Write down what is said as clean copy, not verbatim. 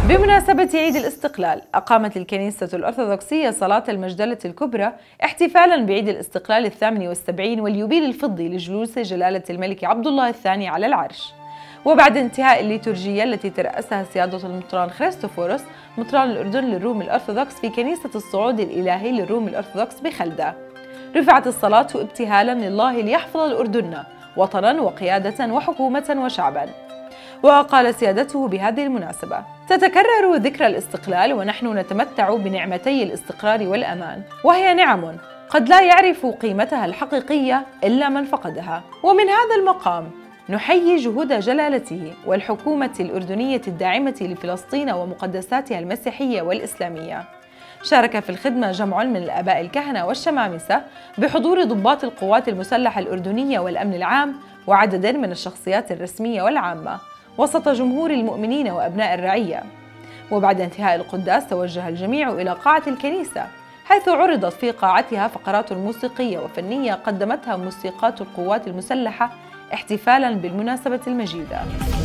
بمناسبة عيد الاستقلال، أقامت الكنيسة الأرثوذكسية صلاة المجدلة الكبرى احتفالاً بعيد الاستقلال 78 واليوبيل الفضي لجلوس جلالة الملك عبد الله الثاني على العرش. وبعد انتهاء الليتورجية التي ترأسها سيادة المطران خريستوفوروس مطران الأردن للروم الأرثوذكس في كنيسة الصعود الإلهي للروم الأرثوذكس بخلدة، رفعت الصلاة ابتهالاً لله ليحفظ الأردن وطناً وقيادة وحكومة وشعباً. وقال سيادته بهذه المناسبة: تتكرر ذكرى الاستقلال ونحن نتمتع بنعمتي الاستقرار والأمان، وهي نعم قد لا يعرف قيمتها الحقيقية إلا من فقدها. ومن هذا المقام نحيي جهود جلالته والحكومة الأردنية الداعمة لفلسطين ومقدساتها المسيحية والإسلامية. شارك في الخدمة جمع من الآباء الكهنة والشمامسة بحضور ضباط القوات المسلحة الأردنية والأمن العام وعدد من الشخصيات الرسمية والعامة وسط جمهور المؤمنين وأبناء الرعية. وبعد انتهاء القداس توجه الجميع إلى قاعة الكنيسة، حيث عرضت في قاعتها فقرات موسيقية وفنية قدمتها موسيقات القوات المسلحة احتفالاً بالمناسبة المجيدة.